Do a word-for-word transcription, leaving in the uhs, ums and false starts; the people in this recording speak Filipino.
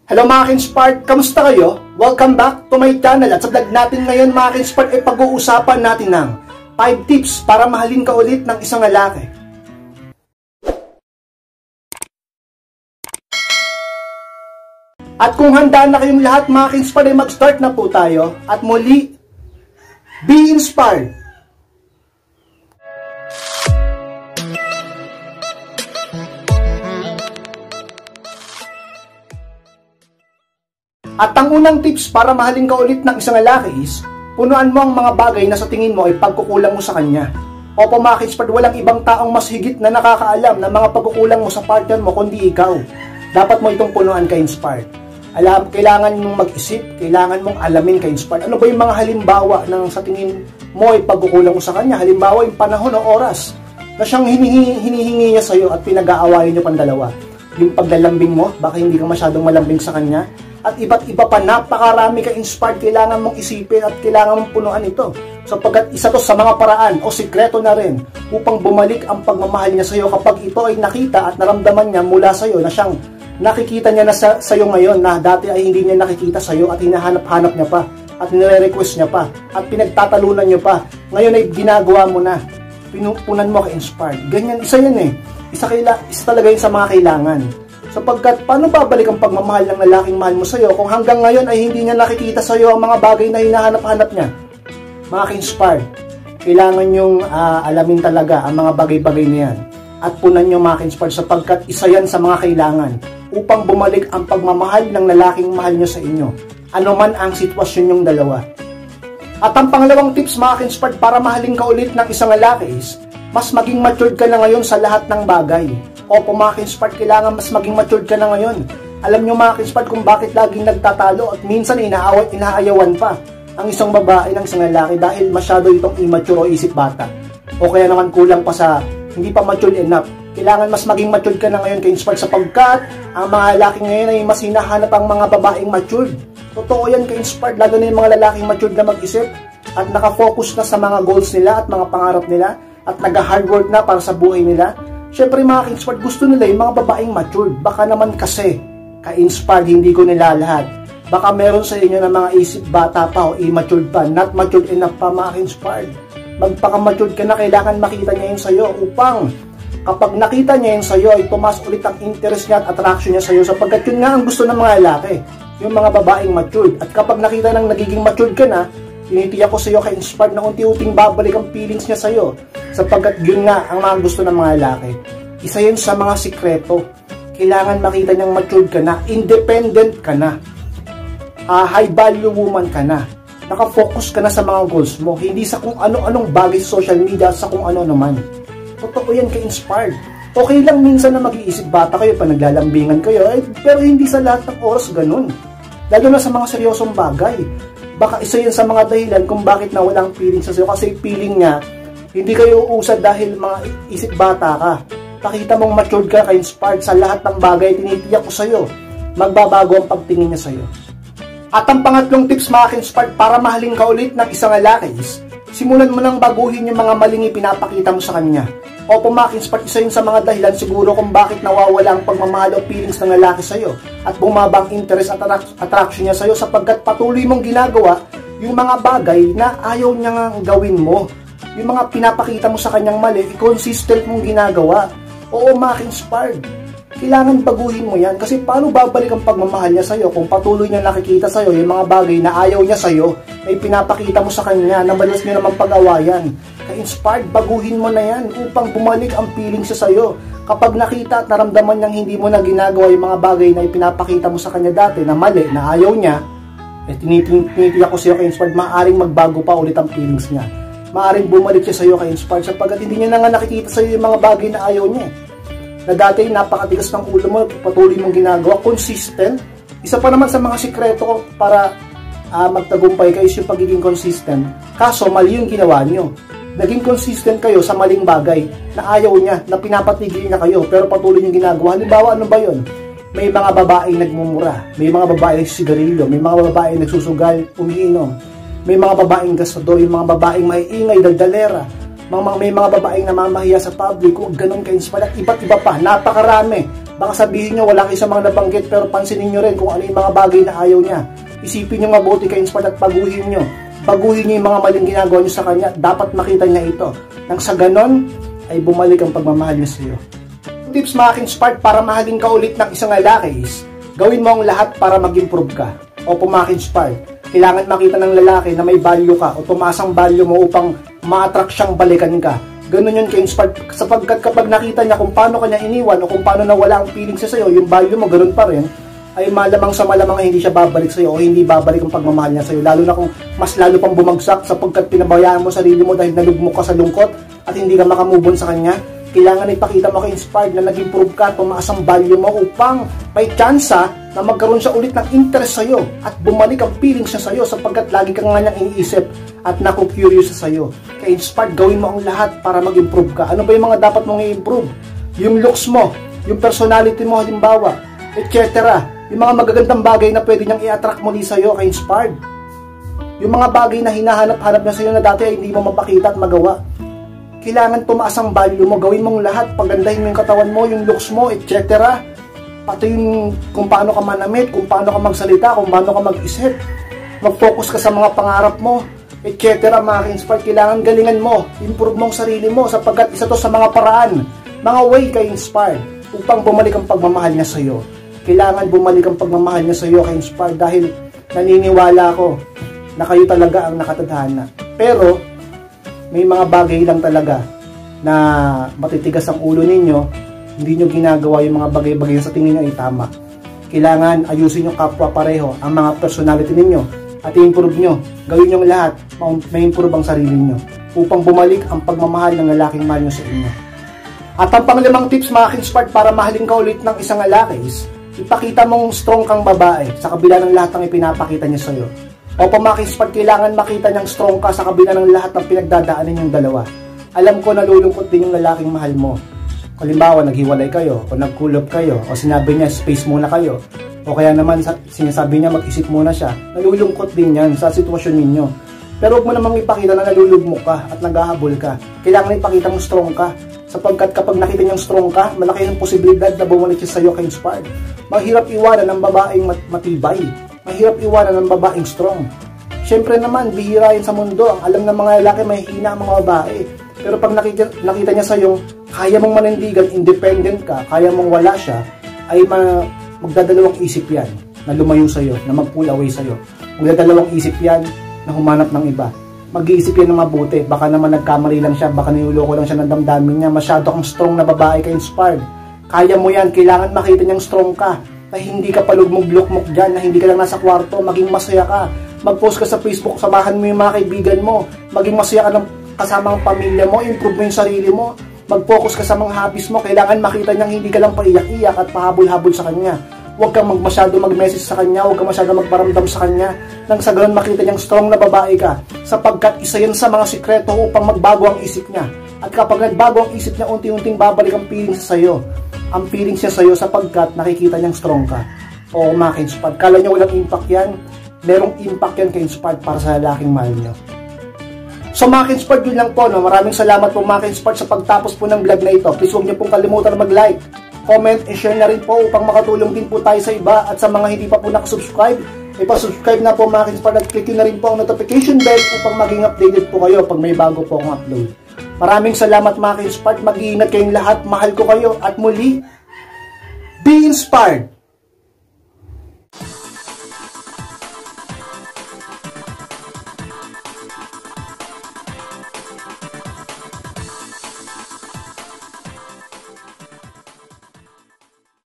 Hello mga Kinspart, kamusta kayo? Welcome back to my channel at sa vlog natin ngayon mga Kinspart ay pag-uusapan natin ng five tips para mahalin ka ulit ng isang lalaki. At kung handa na kayong lahat mga Kinspart ay mag-start na po tayo at muli, be inspired! At ang unang tips para mahalin ka ulit ng isang lalaki is, punuan mo ang mga bagay na sa tingin mo ay pagkukulang mo sa kanya. Opo mga Kinspart, walang ibang taong mas higit na nakakaalam ng mga pagkukulang mo sa partner mo kundi ikaw. Dapat mo itong punuan ka Inspired. Alam, kailangan mong mag-isip, kailangan mong alamin ka Inspired. Ano ba yung mga halimbawa ng sa tingin mo ay pagkukulang mo sa kanya? Halimbawa yung panahon o oras na siyang hinihingi, hinihingi niya sa iyo at pinag-aawayan niyo pang dalawa. Yung paglalambing mo, baka hindi ka masyadong malambing sa kanya. At iba't iba pa, napakarami ka Inspired, kailangan mong isipin at kailangan mong punuan ito. Sapagkat isa to sa mga paraan o sikreto na rin upang bumalik ang pagmamahal niya sa iyo kapag ito ay nakita at naramdaman niya mula sa iyo na siyang nakikita niya na sa iyo ngayon na dati ay hindi niya nakikita sa iyo at hinahanap-hanap niya pa at nire-request niya pa at pinagtatalunan niya pa. Ngayon ay ginagawa mo na. Pinupunan mo ka Inspired. Ganyan, isa yan eh. Isa, kaila, isa talaga yun sa mga kailangan. Sapagkat paano babalik ang pagmamahal ng lalaking mahal mo sa iyo kung hanggang ngayon ay hindi niya nakikita sa iyo ang mga bagay na hinahanap-hanap niya? Mga Kinspired, kailangan nyong uh, alamin talaga ang mga bagay-bagay na yan at punan nyo mga Kinspired sapagkat isa yan sa mga kailangan upang bumalik ang pagmamahal ng lalaking mahal nyo sa inyo, ano man ang sitwasyon nyong dalawa. At ang pangalawang tips mga Kinspired para mahalin ka ulit ng isang lalaki is mas maging matured ka na ngayon sa lahat ng bagay. Opo mga Kinspart, kailangan mas maging matured ka na ngayon. Alam nyo mga Kinspart kung bakit laging nagtatalo at minsan inaaway, inaayawan pa ang isang babae ng isang lalaki dahil masyado itong immature o isip bata. O kaya naman kulang pa sa hindi pa mature enough. Kailangan mas maging matured ka na ngayon Kinspart sapagkat ang mga lalaki ngayon ay mas hinahanap ang mga babaeng matured. Totoo yan Kinspart, lalo na yung mga lalaking matured na mag-isip at nakafocus na sa mga goals nila at mga pangarap nila at nag-hard work na para sa buhay nila. Siyempre mga Kinspart, gusto nila yung mga babaeng matured. Baka naman kasi, ka-inspired, hindi ko nila lahat. Baka meron sa inyo na mga isip bata pa o immature pa, not matured enough pa mga Kinspart. Magpaka-matured ka na, kailangan makita niya yun sa'yo upang kapag nakita niya yun sa'yo ay tumas ulit ang interest niya at attraction niya sa'yo sapagkat yun nga ang gusto ng mga lalaki, yung mga babaeng matured. At kapag nakita nang nagiging matured ka na, tinitiyak ko sa iyo ka-inspired na unti-unting babalik ang feelings niya sa iyo sapagkat yun nga ang mga gusto ng mga lalaki. Isa yun sa mga sikreto. Kailangan makita niyang matured ka na, independent ka na, uh, high value woman ka na, nakafocus ka na sa mga goals mo, hindi sa kung ano-anong bagay sa social media sa kung ano naman. Totoo yan ka-inspired. Okay lang minsan na mag-iisip bata kayo pa naglalambingan kayo, eh, pero hindi sa lahat ng oras ganun. Lalo na sa mga seryosong bagay. Baka isa yan sa mga dahilan kung bakit na walang feeling sa sa'yo. Kasi feeling niya, hindi kayo uusad dahil mga isip bata ka. Pakita mong matured ka, ka-inspired sa lahat ng bagay, tinitiyak ko sa'yo. Magbabago ang pagtingin niya sa'yo. At ang pangatlong tips mga Kinspart para mahalin ka ulit ng isang lalaki is, simulan mo nang baguhin yung mga maling ipinapakita mo sa kanya. Opo mga Kinspart, isa yun sa mga dahilan siguro kung bakit nawawala ang pagmamahal o feelings ng lalaki sa'yo at bumaba ang interest at attraction niya sa'yo sapagkat patuloy mong ginagawa yung mga bagay na ayaw niya nga gawin mo. Yung mga pinapakita mo sa kanyang mali, consistent mong ginagawa. Oo mga Kinspart, kailangan baguhin mo yan kasi paano babalik ang pagmamahal niya sa'yo kung patuloy niya nakikita sa'yo yung mga bagay na ayaw niya sa'yo ay pinapakita mo sa kanya na madalas niyo naman pag-awayan. Ka-inspired, baguhin mo na yan upang bumalik ang feeling siya sa'yo. Kapag nakita at naramdaman niyang hindi mo na ginagawa yung mga bagay na ipinapakita mo sa kanya dati na mali, na ayaw niya, eh tinitiyak ko sa'yo ka-inspired, maaaring magbago pa ulit ang feelings niya. Maaaring bumalik siya sa'yo ka-inspired sapagkat hindi niya na nga nakikita sa'yo yung mga bagay na ayaw niya. Na dati napakatigas ng ulo mo, patuloy mong ginagawa, consistent. Isa pa naman sa mga sikreto para uh, magtagumpay kayo is yung pagiging consistent. Kaso mali yung ginawa niyo. Naging consistent kayo sa maling bagay na ayaw niya, na pinapatigil niya kayo, pero patuloy yung ginagawa. Halimbawa, ano ba yun? May mga babaeng nagmumura, may mga babaeng nagsisigarilyo, may mga babaeng nagsusugal, umiinom, may mga babaeng gastador, yung mga babaeng maiingay, daldalera. mga, may mga babaeng namamahiya sa public, huwag ganun ka-inspired, at iba't iba pa, napakarami. Baka sabihin nyo, wala kayo sa mga nabanggit, pero pansinin nyo rin kung ano yung mga bagay na ayaw niya. Isipin nyo mabuti ka-inspired at baguhin nyo. Baguhin nyo yung mga maling ginagawa nyo sa kanya, dapat makita niya ito. Nang sa ganon, ay bumalik ang pagmamahal niya sa iyo. Tips mga ka-inspired para mahalin ka ulit ng isang lalaki is, gawin mo ang lahat para mag-improve ka. Opo mga ka-inspired, kailangan makita ng lalaki na may value ka o tumaas ang value mo upang ma-attract siyang balikan ka. Ganun yun ka-inspired, sapagkat kapag nakita niya kung paano kanya iniwan o kung paano nawala ang feeling sa sa'yo, yung value mo ganun pa rin, ay malamang sa malamang hindi siya babalik sa'yo o hindi babalik ang pagmamahal niya sa'yo. Lalo na kung mas lalo pang bumagsak sapagkat pinabayaan mo sarili mo dahil nalugmok ka sa lungkot at hindi ka makamove on sa kanya. Kailangan ipakita mo ka-inspired na nag-improve ka, tumaas ang value mo upang may tsansa na magkaroon siya ulit ng interest sa'yo at bumalik ang feeling siya sa'yo sapagkat lagi kang nga niyang iniisip at naku-curious sa sa'yo. Kaya inspired, gawin mo ang lahat para mag-improve ka. Ano ba yung mga dapat mong i-improve? Yung looks mo, yung personality mo halimbawa, et cetera. Yung mga magagandang bagay na pwede niyang i-attract muli sa'yo, ka-inspired. Yung mga bagay na hinahanap-hanap niya sa'yo na dati ay hindi mo mapakita at magawa. Kailangan tumaas ang value mo, gawin mong lahat, pagandahin mo yung katawan mo, yung looks mo, et cetera. Pati yung kung paano ka manamit, kung paano ka magsalita, kung paano ka mag-isip. Mag-focus ka sa mga pangarap mo, et cetera. Mga ka-inspired, kailangan galingan mo, improve mo ang sarili mo sapagkat isa to sa mga paraan, mga way ka-inspired upang bumalik ang pagmamahal niya sa iyo. Kailangan bumalik ang pagmamahal niya sa iyo ka-inspired dahil naniniwala ako na kayo talaga ang nakatadhana. Pero may mga bagay lang talaga na matitigas ang ulo ninyo, hindi nyo ginagawa yung mga bagay-bagay sa tingin nyo ay tama. Kailangan ayusin yung kapwa pareho, ang mga personality ninyo, at i-improve nyo. Gawin nyo lahat, ma-improve ang sarili nyo, upang bumalik ang pagmamahal ng lalaking mahal nyo sa inyo. At ang panglimang tips mga ka-inspired para mahalin ka ulit ng isang lalaki is, ipakita mong strong kang babae sa kabila ng lahat ng ipinapakita niya sa iyo. O mga ka-inspired, kailangan makita niyang strong ka sa kabila ng lahat ng pinagdadaanan yung dalawa. Alam ko nalulungkot din yung lalaking mahal mo. Halimbawa, naghiwalay kayo, o nagkulop kayo, o sinabi niya space muna kayo, o kaya naman sinasabi niya mag-isip muna siya. Nalulungkot din yan sa sitwasyon ninyo. Pero huwag mo namang ipakita na nalulugmok ka at naghahabol ka. Kailangan ipakita mong strong ka. Sapagkat kapag nakita niyang strong ka, malaki ang posibilidad na bumalik siya sa iyo ka-inspired. Mahirap iwanan ng babaeng matibay. Mahirap iwanan ng babaeng strong. Siyempre naman, bihira yan sa mundo. Ang alam ng mga lalaki, may hina ang mga babae. Pero pag nakita, nakita niya sa'yo, kaya mong manindigan, independent ka, kaya mong wala siya, ay ma magdadalawang isip yan na lumayo sa'yo, na mag-pull away sa'yo. Magdadalawang isip yan na humanap ng iba. Mag-iisip yan ng mabuti. Baka naman nagkamali lang siya, baka niloloko lang siya ng damdamin niya. Masyado kang strong na babae ka-inspired. Kaya mo yan, kailangan makita niyang strong ka. Na hindi ka palugmog-lukmok dyan, na hindi ka lang nasa kwarto, maging masaya ka. Mag-post ka sa Facebook, samahan mo yung mga kaibigan mo. Maging masaya ka ng kasama ang pamilya mo, improve mo yung sarili mo. Mag-focus ka sa mga hobbies mo. Kailangan makita niyang hindi ka lang paiyak-iyak at pahabol-habol sa kanya. Huwag kang mag masyado mag-message sa kanya, huwag kang masyado magparamdam sa kanya. Nang sa ganun makita niyang strong na babae ka. Sapagkat isa yan sa mga sikreto upang magbago ang isip niya. At kapag nagbago ang isip niya, unti-unting babalik ang feelings sa iyo. Ang feelings niya sa iyo sapagkat nakikita niyang strong ka. O mga ka-inspired. Kala niyo walang impact yan? Merong impact yan ka-inspired para sa lalaking mahal niyo. So mga ka-inspired, yun lang po. No? Maraming salamat po mga ka-inspired sa pagtapos po ng vlog na ito. Please huwag niyo pong kalimutan na mag-like, comment, and share na rin po upang makatulong din po tayo sa iba. At sa mga hindi pa po nakasubscribe, ipasubscribe na po mga ka-inspired at click nyo na rin po ang notification bell upang maging updated po kayo pag may bago po akong upload. Maraming salamat mga ka-inspired. Mag-iingat kayong lahat. Mahal ko kayo. At muli, be inspired!